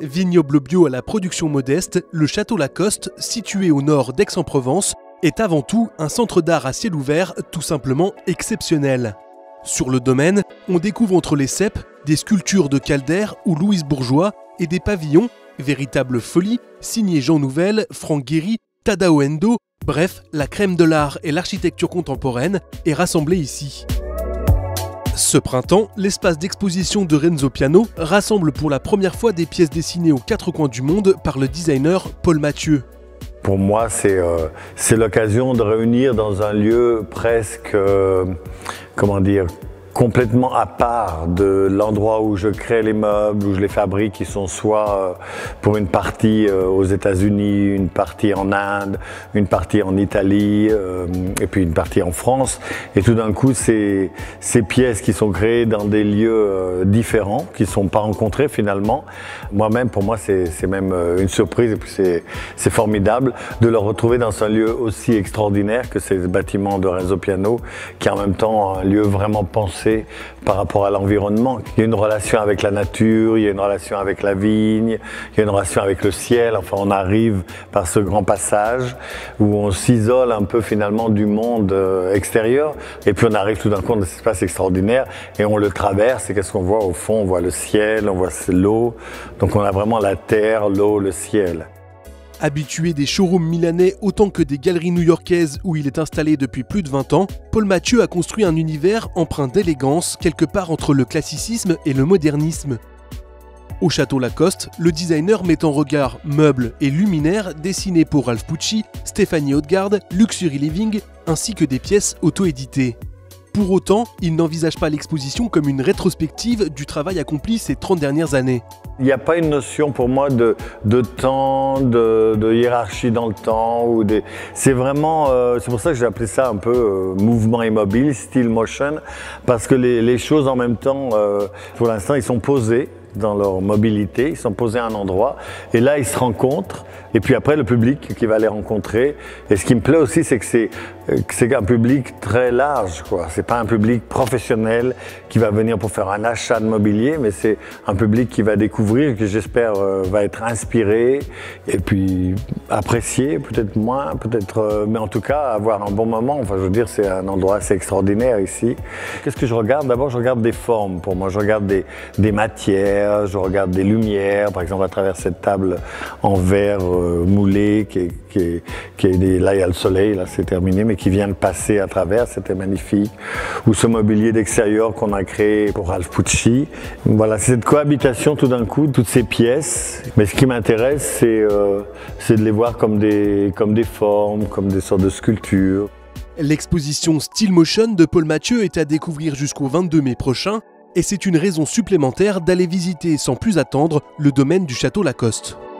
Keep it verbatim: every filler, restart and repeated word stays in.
vignoble bio à la production modeste, le Château Lacoste, situé au nord d'Aix-en-Provence, est avant tout un centre d'art à ciel ouvert tout simplement exceptionnel. Sur le domaine, on découvre entre les ceps des sculptures de Calder ou Louise Bourgeois et des pavillons, véritable folie, signés Jean Nouvel, Franck Guéry, Tadao Endo, bref, la crème de l'art et l'architecture contemporaine est rassemblée ici. Ce printemps, l'espace d'exposition de Renzo Piano rassemble pour la première fois des pièces dessinées aux quatre coins du monde par le designer Paul Mathieu. Pour moi, c'est euh, c'est l'occasion de réunir dans un lieu presque, euh, comment dire, complètement à part de l'endroit où je crée les meubles, où je les fabrique, qui sont soit pour une partie aux États-Unis, une partie en Inde, une partie en Italie euh, et puis une partie en France. Et tout d'un coup, ces, ces pièces qui sont créées dans des lieux euh, différents, qui ne sont pas rencontrés finalement, moi-même, pour moi, c'est même une surprise et puis c'est formidable de le retrouver dans un lieu aussi extraordinaire que ces bâtiments de Renzo Piano, qui est en même temps un lieu vraiment pensé par rapport à l'environnement. Il y a une relation avec la nature, il y a une relation avec la vigne, il y a une relation avec le ciel. Enfin, on arrive par ce grand passage où on s'isole un peu finalement du monde extérieur et puis on arrive tout d'un coup dans cet espace extraordinaire et on le traverse et qu'est-ce qu'on voit au fond? On voit le ciel, on voit l'eau. Donc on a vraiment la terre, l'eau, le ciel. Habitué des showrooms milanais autant que des galeries new-yorkaises où il est installé depuis plus de vingt ans, Paul Mathieu a construit un univers empreint d'élégance quelque part entre le classicisme et le modernisme. Au Château Lacoste, le designer met en regard meubles et luminaires dessinés pour Ralph Pucci, Stéphanie Hautgarde, Luxury Living, ainsi que des pièces auto-éditées. Pour autant, il n'envisage pas l'exposition comme une rétrospective du travail accompli ces trente dernières années. Il n'y a pas une notion pour moi de, de temps, de, de hiérarchie dans le temps. Ou des... C'est vraiment, euh, c'est pour ça que j'ai appelé ça un peu euh, mouvement immobile, style motion, parce que les, les choses en même temps, euh, pour l'instant, ils sont posés dans leur mobilité, ils sont posés à un endroit et là ils se rencontrent et puis après le public qui va les rencontrer. Et ce qui me plaît aussi, c'est que c'est c'est un public très large, quoi. C'est pas un public professionnel qui va venir pour faire un achat de mobilier, mais c'est un public qui va découvrir, que j'espère euh, va être inspiré et puis apprécier, peut-être moins, peut-être, euh, mais en tout cas avoir un bon moment. Enfin, je veux dire, c'est un endroit assez extraordinaire ici. Qu'est-ce que je regarde? D'abord, je regarde des formes. Pour moi, je regarde des, des matières, je regarde des lumières, par exemple à travers cette table en verre euh, moulé, qui est, qui est, qui est des, là il y a le soleil, là c'est terminé, mais qui vient de passer à travers, c'était magnifique. Ou ce mobilier d'extérieur qu'on a créé pour Ralph Pucci. Voilà, c'est cette cohabitation tout d'un coup, toutes ces pièces. Mais ce qui m'intéresse, c'est euh, c'est de les voir comme des, comme des formes, comme des sortes de sculptures. L'exposition Style Motion de Paul Mathieu est à découvrir jusqu'au vingt-deux mai prochain. Et c'est une raison supplémentaire d'aller visiter sans plus attendre le domaine du Château Lacoste.